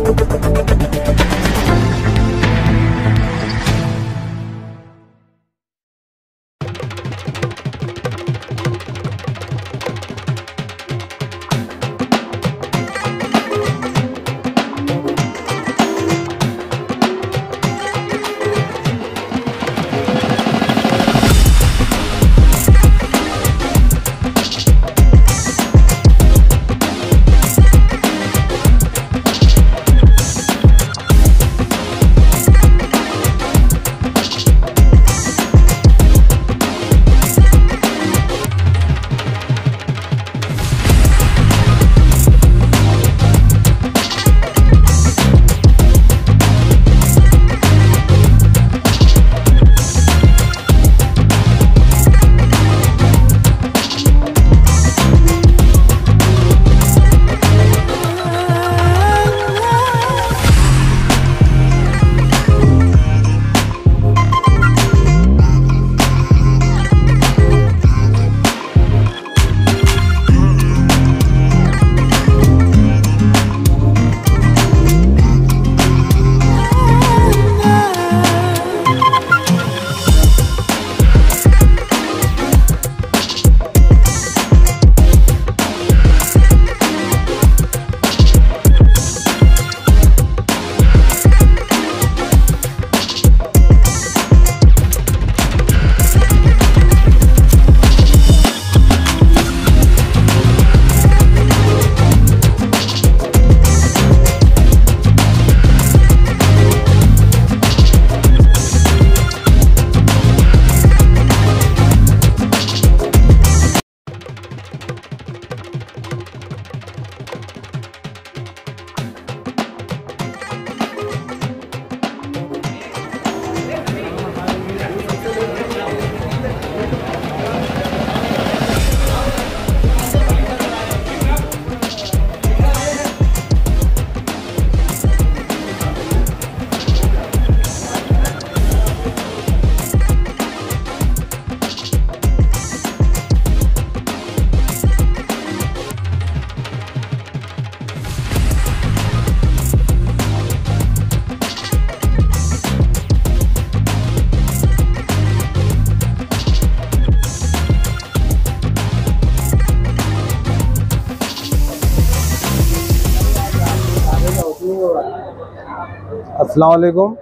अस्सलाम वालेकुम।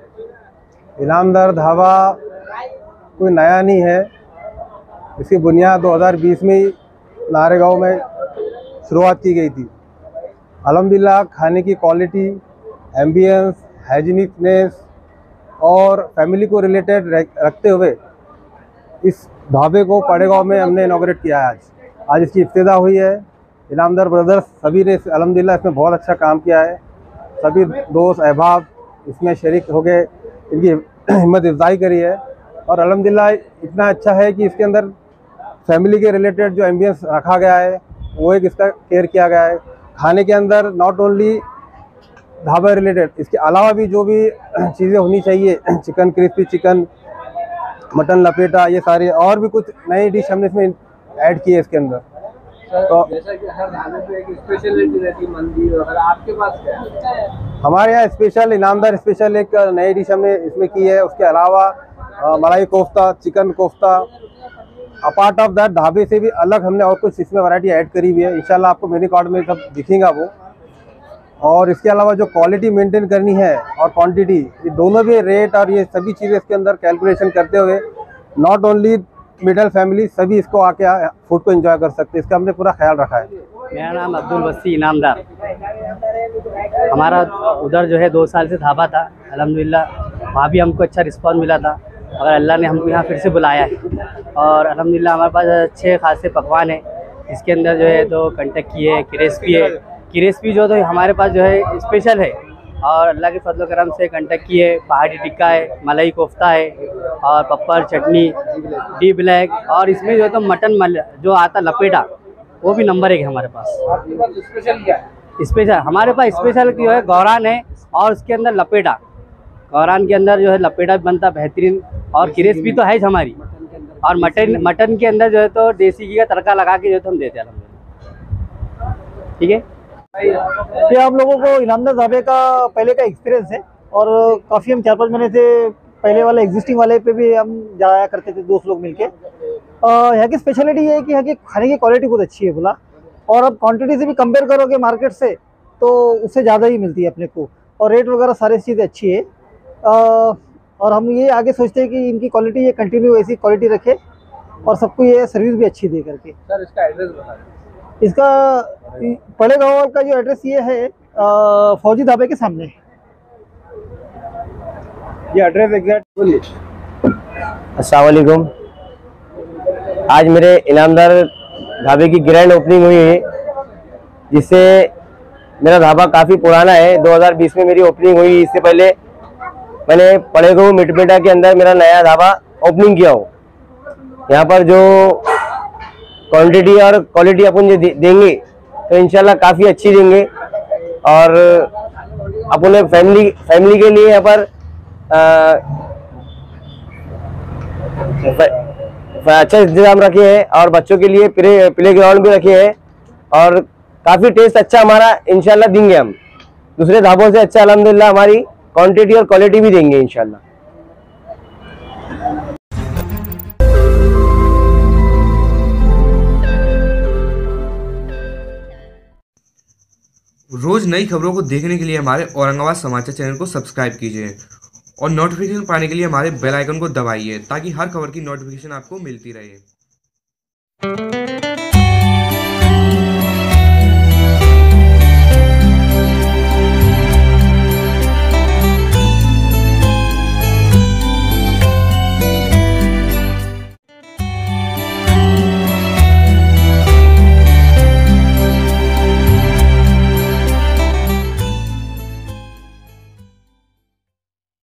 इनामदार ढाबा कोई नया नहीं है। इसकी बुनियाद 2020 में ही नारेगांव में शुरुआत की गई थी। अल्हम्दुलिल्लाह खाने की क्वालिटी, एम्बियंस, हाइजीनिकनेस और फैमिली को रिलेटेड रखते हुए इस ढाबे को पड़ेगांव में हमने इनॉग्रेट किया है। आज इसकी इफ्तिदा हुई है। इनामदार ब्रदर्स सभी ने अल्हम्दुलिल्लाह इसमें बहुत अच्छा काम किया है। सभी दोस्त अहबाब इसमें शरीक हो गए, इनकी हिम्मत अफजाई करी है और अल्हम्दुलिल्लाह इतना अच्छा है कि इसके अंदर फैमिली के रिलेटेड जो एम्बियंस रखा गया है वो एक इसका केयर किया गया है। खाने के अंदर नॉट ओनली ढाबा रिलेटेड, इसके अलावा भी जो भी चीज़ें होनी चाहिए, चिकन क्रिस्पी चिकन, मटन लपेटा, ये सारे और भी कुछ नई डिश हमने इसमें ऐड की है इसके अंदर। तो जैसा कि हर ढाबे पे एक स्पेशलिटी रहती है मंदी वगैरह, आपके पास क्या है? हमारे यहाँ स्पेशल इनामदार स्पेशल एक नई डिश हमने इसमें की है। उसके अलावा malai kofta, chicken kofta, apart of that ढाबे से भी अलग हमने और कुछ इसमें वैरायटी ऐड करी हुई है। इंशाल्लाह आपको मेन्यू कार्ड में सब दिखेगा वो। और इसके अलावा जो क्वालिटी मेंटेन करनी है और क्वांटिटी, ये दोनों भी रेट और ये सभी चीज़ें इसके अंदर कैलकुलेशन करते हुए नॉट ओनली मिडिल फैमिली सभी इसको आके फूड को एंजॉय कर सकते हैं। इसका हमने पूरा ख्याल रखा है। मेरा नाम अब्दुल वसी इनामदार। हमारा उधर जो है 2 साल से ढाबा था। अल्हम्दुलिल्लाह वहाँ भी हमको अच्छा रिस्पॉन्स मिला था और अल्लाह ने हमको यहाँ फिर से बुलाया है। और अल्हम्दुलिल्लाह हमारे पास अच्छे खासे पकवान हैं। इसके अंदर जो है तो कंटकी है, क्रिस्पी है। क्रिस्पी जो तो हमारे पास जो है स्पेशल है और अल्लाह के फजल करम से कंटकी है, पहाड़ी टिक्का है, मलाई कोफ्ता है और पप्पर चटनी, डी ब्लैक। और इसमें जो है तो मटन जो आता लपेटा वो भी नंबर 1 है हमारे पास। स्पेशल क्या है? स्पेशल हमारे पास स्पेशल जो है गौरान है और उसके अंदर लपेटा, गौरान के अंदर जो है लपेटा बनता बेहतरीन। और क्रिस्पी तो है हमारी। और मटन के अंदर जो है तो देसी घी का तड़का लगा के जो है तो हम देते हैं। ठीक है। ये आप लोगों को इनामदार ढाबे का पहले का एक्सपीरियंस है और काफ़ी हम 4-5 महीने से पहले वाले एग्जिस्टिंग वाले पे भी हम जाया करते थे दोस्त लोग मिलके। यहाँ की स्पेशलिटी ये है कि यहाँ की खाने की क्वालिटी बहुत अच्छी है बोला, और अब क्वांटिटी से भी कंपेयर करोगे मार्केट से तो उससे ज़्यादा ही मिलती है अपने को, और रेट वगैरह सारी चीज़ें अच्छी है। और हम ये आगे सोचते हैं कि इनकी क्वालिटी ये कंटिन्यू ऐसी क्वालिटी रखे और सबको ये सर्विस भी अच्छी दे करके। सर इसका एड्रेस बता दें। इसका पड़े गाँव का जो एड्रेस ये है फौजी ढाबे के सामने। ये एड्रेस एग्जैक्ट बोलिए। अस्सलाम वालेकुम। आज मेरे इनामदार ढाबे की ग्रैंड ओपनिंग हुई है, जिससे मेरा ढाबा काफ़ी पुराना है। 2020 में मेरी ओपनिंग हुई। इससे पहले मैंने पड़ेगांव मिटपेटा के अंदर मेरा नया ढाबा ओपनिंग किया हो। यहाँ पर जो क्वांटिटी और क्वालिटी अपन जो देंगे तो इंशाल्लाह काफ़ी अच्छी देंगे, और अपने फैमिली के लिए यहाँ पर अच्छा इंतजाम रखे हैं, और बच्चों के लिए प्ले ग्राउंड भी रखे हैं, और काफ़ी टेस्ट अच्छा हमारा इंशाल्लाह देंगे हम। दूसरे ढाबों से अच्छा अल्हम्दुलिल्लाह हमारी क्वांटिटी और क्वालिटी भी देंगे इंशाल्लाह। रोज नई खबरों को देखने के लिए हमारे औरंगाबाद समाचार चैनल को सब्सक्राइब कीजिए और नोटिफिकेशन पाने के लिए हमारे बेल आइकन को दबाइए, ताकि हर खबर की नोटिफिकेशन आपको मिलती रहे।